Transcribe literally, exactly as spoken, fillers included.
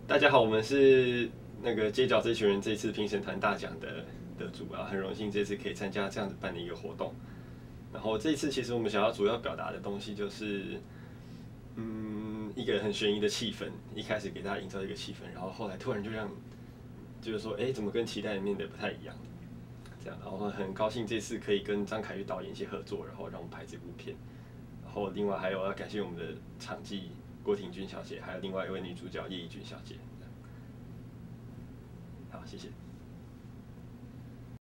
大家好，我们是那个街角这群人这次评审团大奖的得主啊，很荣幸这次可以参加这样子办的一个活动。然后这一次其实我们想要主要表达的东西就是，嗯，一个很悬疑的气氛，一开始给大家营造一个气氛，然后后来突然就让，就是说，哎，怎么跟期待里面的不太一样？这样，然后很高兴这次可以跟张凯玉导演一起合作，然后让我们拍这部片。然后另外还有要感谢我们的场记郭婷君小姐，还有另外一位女主角叶怡君小姐。好，谢谢。